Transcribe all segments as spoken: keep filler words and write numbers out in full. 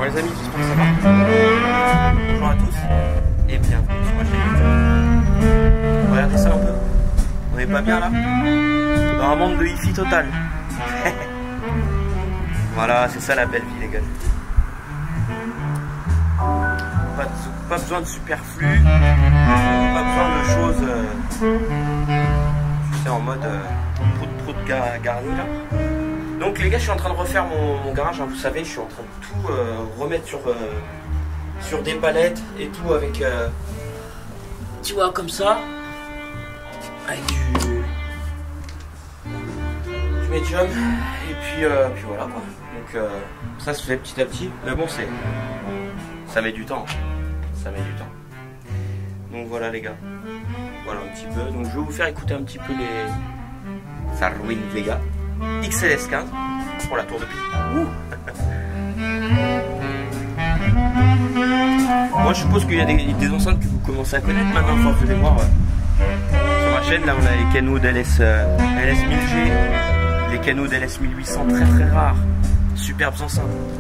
Bon les amis, j'espère que ça va. Bonjour à tous et bienvenue sur ma chaîne YouTube. Regardez ça un peu. On est pas bien là? Dans un monde de hi-fi total. Voilà, c'est ça la belle vie les gars. Pas, de, pas besoin de superflu, pas besoin de choses, euh, tu sais, en mode euh, prout prout gar, garni là. Donc les gars, je suis en train de refaire mon, mon garage, hein, vous savez, je suis en train de tout euh, remettre sur, euh, sur des palettes et tout avec, euh, tu vois, comme ça, avec du, du médium, et puis, euh, puis voilà quoi. Donc euh, ça se fait petit à petit, mais bon, c'est, ça met du temps, ça met du temps. Donc voilà les gars, voilà un petit peu. Donc je vais vous faire écouter un petit peu les Sarwin Vega X L S quinze pour la tour de piste. Moi je suppose qu'il y a des, des enceintes que vous commencez à connaître maintenant, force de les voir. Euh, sur ma chaîne là on a les Kenwood L S, euh, L S mille G, les Kenwood L S mille huit cents, très très rares, superbes enceintes.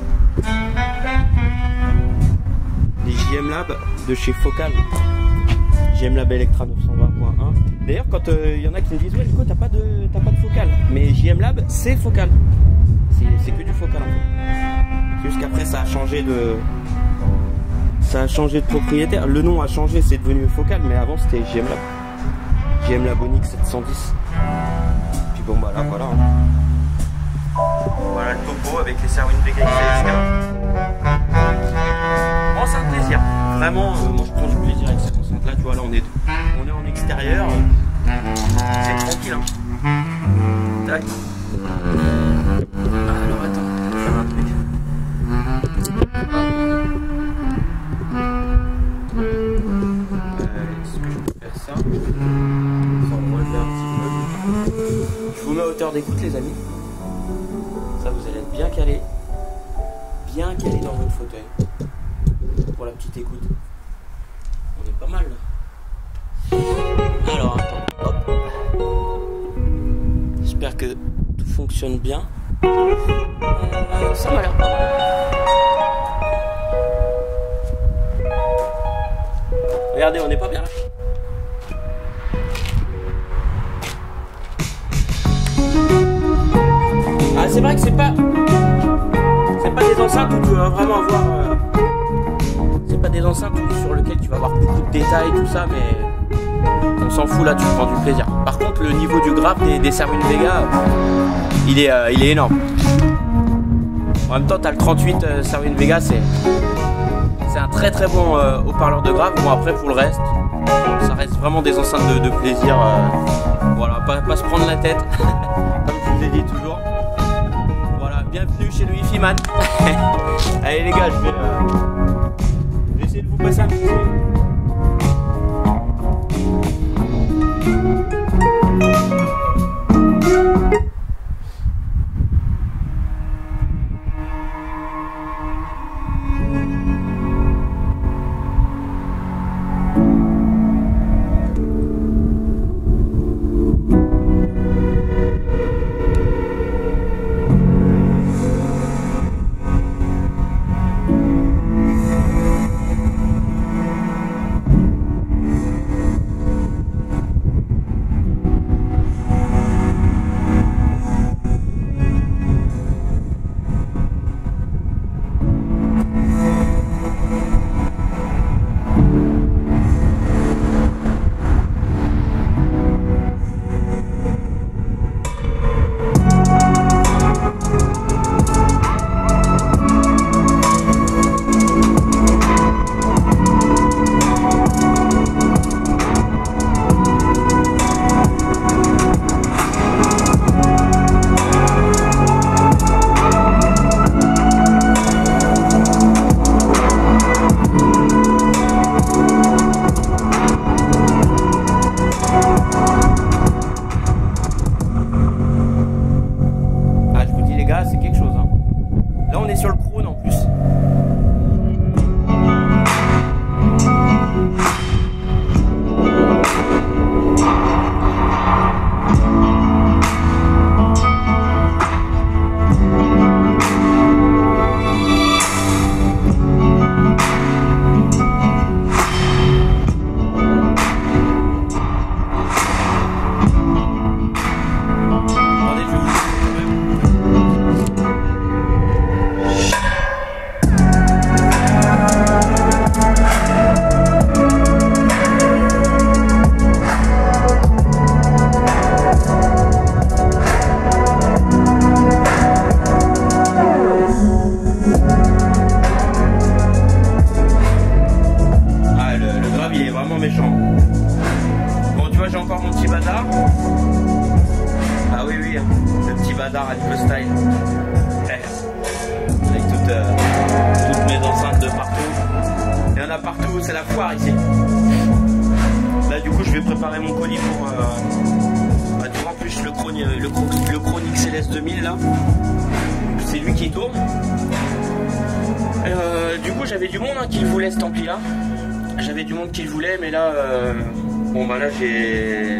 Les J M Lab de chez Focal, J M Lab Electra neuf cent vingt point un. D'ailleurs, quand il euh, y en a qui me disent ouais, Nico, t'as pas de t'as pas de Focal, mais J M Lab c'est Focal, c'est que du Focal en fait. C'est juste qu'après ça a changé de ça a changé de propriétaire. Le nom a changé, c'est devenu Focal, mais avant c'était J M Lab, J M Lab Onyx sept cent dix. Puis bon bah là voilà. Hein. Voilà le topo avec les Sarwin Vega X L S quinze. Bon, c'est un plaisir. Vraiment, euh, moi je prends du plaisir avec cette enceinte là. Tu vois, là on est, on est en extérieur. C'est tranquille. Hein. Tac. Alors attends, je vais faire un truc. Euh, Est-ce que je peux faire ça? Enfin, moi je vais un petit peu. Je vous mets à hauteur d'écoute, les amis. Ça, vous allez être bien calé. Bien calé dans votre fauteuil. Pour la petite écoute. On est pas mal là. Alors attends, hop. J'espère que tout fonctionne bien. Euh, ça m'a l'air pas mal. Regardez, on n'est pas bien là. Ah, c'est vrai que c'est pas c'est pas des enceintes où tu vas vraiment avoir euh... c'est pas des enceintes sur lesquelles tu vas avoir beaucoup de détails, tout ça, mais on s'en fout là, tu prends du plaisir. Par contre, le niveau du grave des, des Sarwin Vega, il est, euh, il est énorme. En même temps, tu as le trente-huit euh, Sarwin Vega, c'est un très très bon euh, haut-parleur de grave. Bon, après, pour le reste, ça reste vraiment des enceintes de, de plaisir. Euh, voilà, pas, pas se prendre la tête, comme je vous ai dit toujours. Voilà, bienvenue chez le Hi-Fi Man. Allez les gars, je vais. Euh, essayer de vous passer un petit peu. coup c'est la foire ici. Là du coup je vais préparer mon colis pour euh, bah, en plus le Krone, le, le Krone X L S deux mille là. C'est lui qui tourne. Euh, du coup j'avais du monde hein, qui le voulait cet ampli là. J'avais du monde qui le voulait mais là euh, bon bah là j'ai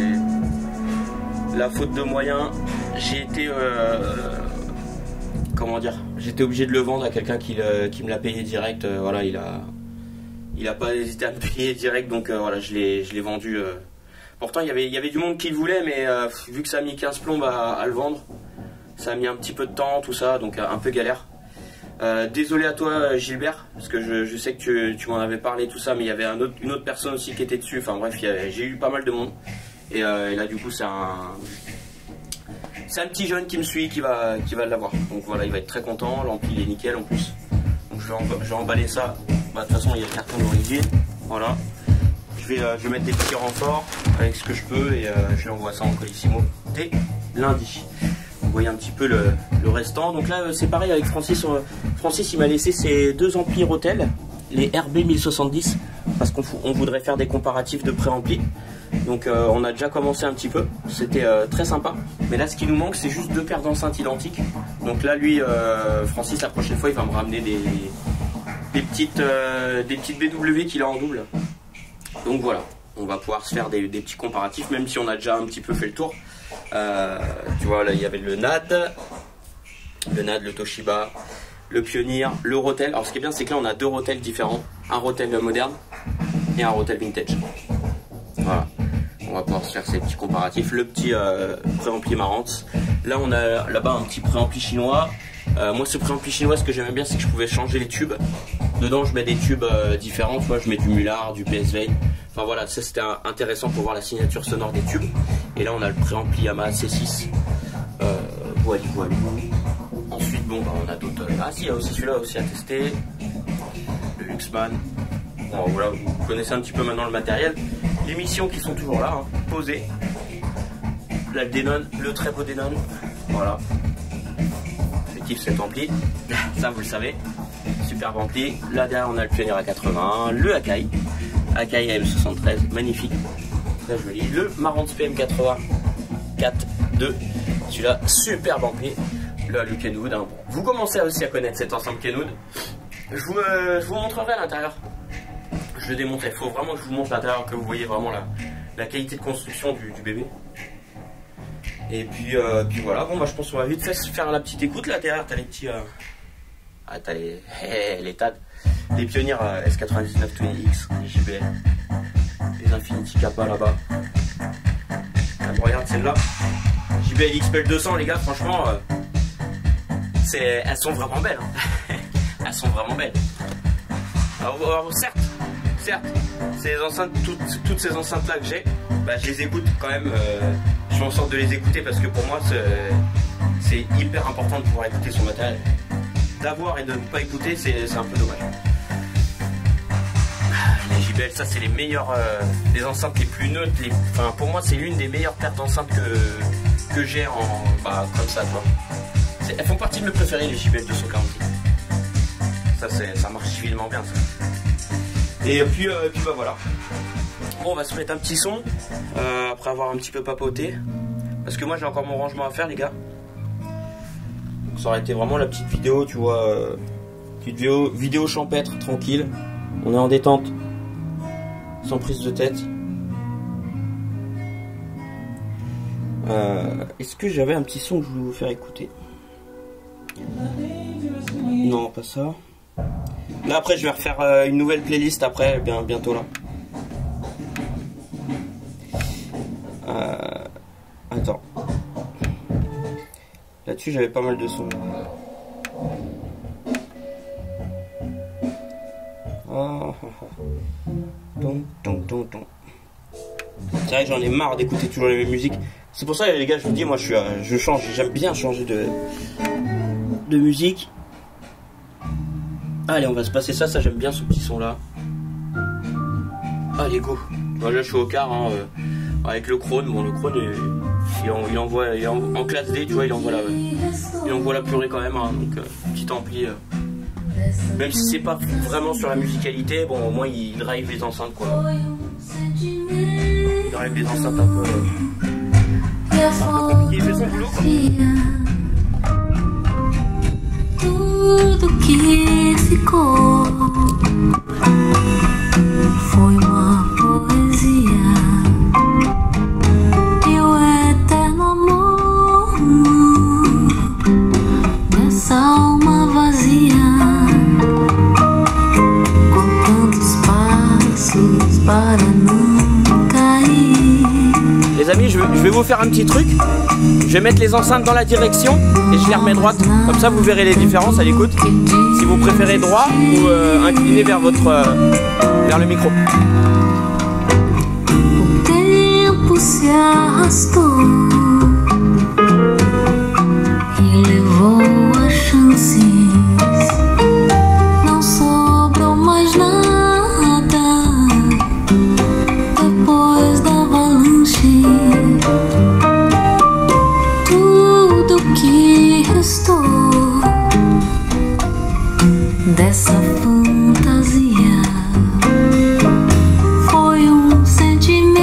la faute de moyens. J'ai été euh, comment dire, j'étais obligé de le vendre à quelqu'un qui, qui me l'a payé direct. Euh, voilà, il a il a pas hésité à me payer direct, donc euh, voilà, je l'ai je l'ai vendu. Euh. Pourtant il y avait il y avait du monde qui le voulait, mais euh, vu que ça a mis quinze plombes à, à le vendre, ça a mis un petit peu de temps, tout ça, donc un peu galère. Euh, désolé à toi Gilbert, parce que je, je sais que tu, tu m'en avais parlé tout ça, mais il y avait un autre, une autre personne aussi qui était dessus. Enfin bref, j'ai eu pas mal de monde, et, euh, et là du coup c'est un c'est un petit jeune qui me suit qui va qui va l'avoir. Donc voilà, il va être très content. L'ampli il est nickel en plus. Donc je vais, je vais emballer ça. Bah, de toute façon il y a le carton d'origine. Voilà. Je vais, euh, je vais mettre des petits renforts avec ce que je peux et euh, je l'envoie ça en Colissimo dès lundi. Vous voyez un petit peu le, le restant. Donc là c'est pareil avec Francis. Francis il m'a laissé ses deux amplis Rotel, les R B mille soixante-dix, parce qu'on on voudrait faire des comparatifs de pré-ampli. Donc euh, on a déjà commencé un petit peu, c'était euh, très sympa. Mais là ce qui nous manque c'est juste deux paires d'enceintes identiques. Donc là lui, euh, Francis la prochaine fois il va me ramener des, des, petites, euh, des petites B W qu'il a en double. Donc voilà, on va pouvoir se faire des, des petits comparatifs, même si on a déjà un petit peu fait le tour. Euh, tu vois là il y avait le N A D, le N A D, le Toshiba, le Pioneer, le Rotel. Alors ce qui est bien c'est que là on a deux Rotel différents, un Rotel moderne et un Rotel vintage. Voilà, on va pouvoir se faire ces petits comparatifs. Le petit euh, préampli Marantz. Là on a là-bas un petit préampli chinois. Euh, moi ce préampli chinois, ce que j'aimais bien c'est que je pouvais changer les tubes. Dedans je mets des tubes euh, différents, tu vois, je mets du Mullard, du P S V. Enfin voilà, ça c'était intéressant pour voir la signature sonore des tubes. Et là on a le préampli Yamaha C six. Euh, voilà, voilà. Ensuite bon bah, on a d'autres. Ah si, il y a aussi celui-là aussi à tester. Le Luxman. Bon voilà, vous connaissez un petit peu maintenant le matériel. Les missions qui sont toujours là, hein, posées. Là le Denon, le très beau Denon. Voilà. Effectif cet ampli. Ça vous le savez. Superbe ampli. Là derrière on a le Pioneer A quatre-vingts, le Akai. Akai A M soixante-treize, magnifique. Très joli. Le Marantz P M quatre-vingts quatre deux. Celui-là, superbe ampli. Là le Kenwood. Hein. Vous commencez aussi à connaître cet ensemble Kenwood. Je vous, euh, je vous montrerai à l'intérieur. Je le démonte, il faut vraiment que je vous montre l'intérieur, que vous voyez vraiment la, la qualité de construction du, du bébé. Et puis, euh, puis voilà, bon bah je pense qu'on va vite fait faire la petite écoute. Là derrière t'as les petits... Euh... Ah t'as les... Hey, les T A D. Les Pioneer euh, S quatre-vingt-dix-neuf Twin X, les J B L. Les Infinity Kappa là-bas. Regarde celle-là. J B L X P L deux cents les gars, franchement... Euh, elles sont vraiment belles. Hein. Elles sont vraiment belles. Alors, alors certes, certes, ces enceintes, toutes, toutes ces enceintes là que j'ai, bah, je les écoute quand même, euh, je fais en sorte de les écouter parce que pour moi c'est hyper important de pouvoir écouter son matériel. D'avoir et de ne pas écouter, c'est un peu dommage. Les J B L, ça c'est les meilleures, euh, les enceintes les plus neutres, les, enfin pour moi c'est l'une des meilleures paires d'enceintes que, que j'ai en, bah, comme ça, toi. Elles font partie de mes préférés, les J B L deux cent quarante. Ça, ça marche civilement bien ça. Et puis, euh, puis bah voilà. Bon, on va se mettre un petit son euh, après avoir un petit peu papoté. Parce que moi j'ai encore mon rangement à faire les gars. Donc, ça aurait été vraiment la petite vidéo, tu vois. Euh, petite vidéo, vidéo champêtre, tranquille. On est en détente. Sans prise de tête. Euh, Est-ce que j'avais un petit son que je voulais vous faire écouter? Non, pas ça. Là après je vais refaire euh, une nouvelle playlist après, bien, bientôt là. Euh, attends. Là-dessus j'avais pas mal de sons. Oh, oh, oh. Ton, ton, ton, ton. C'est vrai que j'en ai marre d'écouter toujours les mêmes musiques. C'est pour ça les gars, je vous dis, moi je suis, euh, je change, j'aime bien changer de, de musique. Allez, on va se passer ça, ça j'aime bien ce petit son là. Allez go. Moi là je suis au quart hein, euh, avec le Krone. Bon le Krone il, il envoie il est en, en classe D, tu vois, il envoie la, il envoie la purée quand même hein, donc euh, petit ampli euh, Même si c'est pas vraiment sur la musicalité, bon au moins il drive les enceintes quoi. Il drive les enceintes un peu, un peu compliqué, il fait son boulot quoi. Tudo que ficou foi uma poesia e o eterno amor dessa alma vazia, com tantos passos para não cair. Les amis, je vais vous faire un petit truc. Je vais mettre les enceintes dans la direction et je les remets droites. Comme ça, vous verrez les différences à l'écoute. Si vous préférez droit ou euh, incliné vers votre euh, vers le micro. O tempo se arrastou e levou as chances. Não sobrou mais nada depois da avalanche. Tudo que restou dessa fantasia foi um sentimento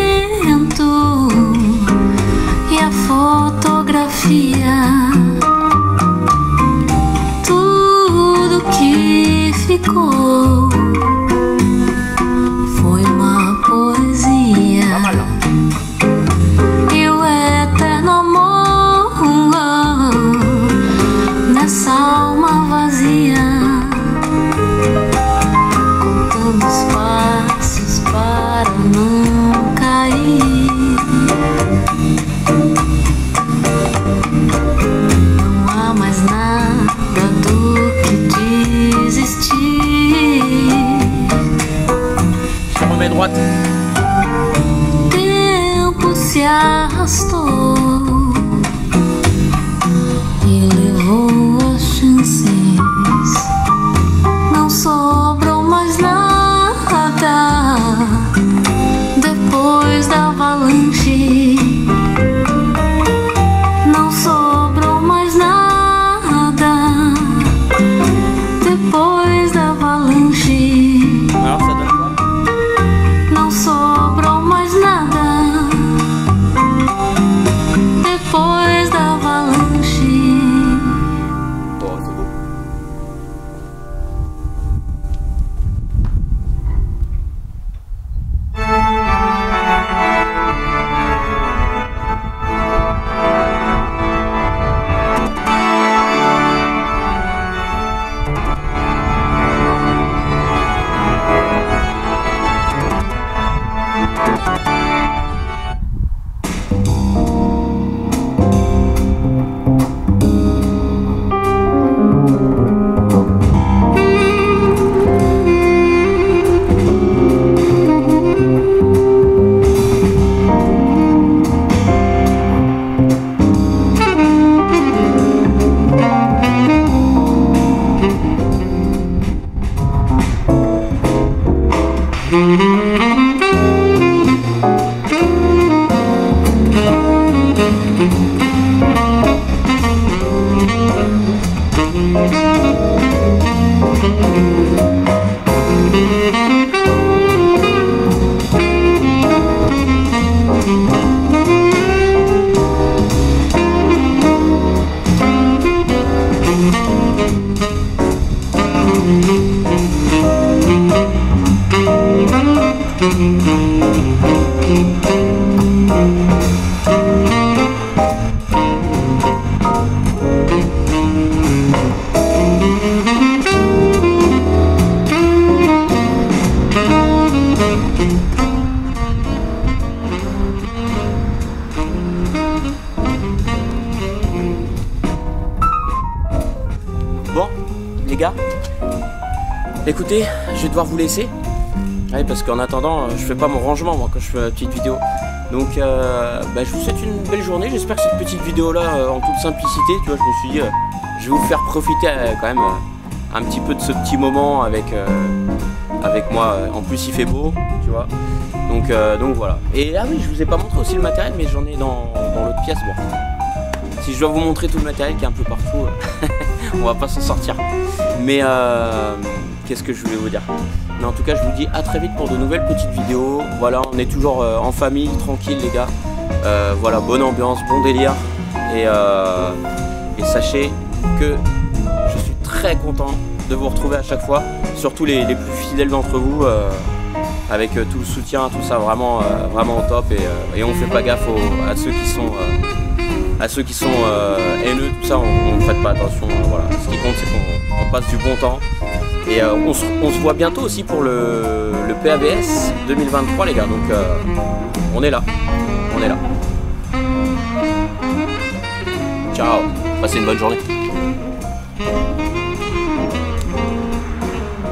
e a fotografia. Tudo que ficou foi uma poesia e o eterno amor nessa alma vazia. Para não cair, não há mais nada do que desistir. Je remets droite. O tempo se arrastou e levou as chances. Não sobrou mais nada depois da avalanche. Não sobrou mais nada depois da avalanche. Alors ça donne quoi? Não sobrou mais nada depois da avalanche. Oh, c'est beau. Bon, les gars, écoutez, je vais devoir vous laisser. Ouais, parce qu'en attendant, je fais pas mon rangement moi quand je fais ma petite vidéo. Donc euh, bah, je vous souhaite une belle journée. J'espère que cette petite vidéo là, euh, en toute simplicité, tu vois, je me suis dit, euh, je vais vous faire profiter euh, quand même euh, un petit peu de ce petit moment avec, euh, avec moi. En plus il fait beau, tu vois. Donc, euh, donc voilà. Et ah oui, je vous ai pas montré aussi le matériel, mais j'en ai dans, dans l'autre pièce. Bon. Si je dois vous montrer tout le matériel qui est un peu partout, euh, on va pas s'en sortir. Mais euh, qu'est-ce que je voulais vous dire? Mais en tout cas, je vous dis à très vite pour de nouvelles petites vidéos. Voilà, on est toujours euh, en famille, tranquille les gars. Euh, voilà, bonne ambiance, bon délire. Et, euh, et sachez que je suis très content de vous retrouver à chaque fois, surtout les, les plus fidèles d'entre vous, euh, avec euh, tout le soutien, tout ça, vraiment, euh, vraiment au top. Et, euh, et on fait pas gaffe aux, à ceux qui sont, euh, à ceux qui sont euh, haineux, tout ça, on ne prête pas attention. Euh, voilà. Ce qui compte, c'est qu'on passe du bon temps. Et euh, on, se, on se voit bientôt aussi pour le, le P A B S deux mille vingt-trois, les gars. Donc, euh, on est là, on est là. Ciao, passez une bonne journée.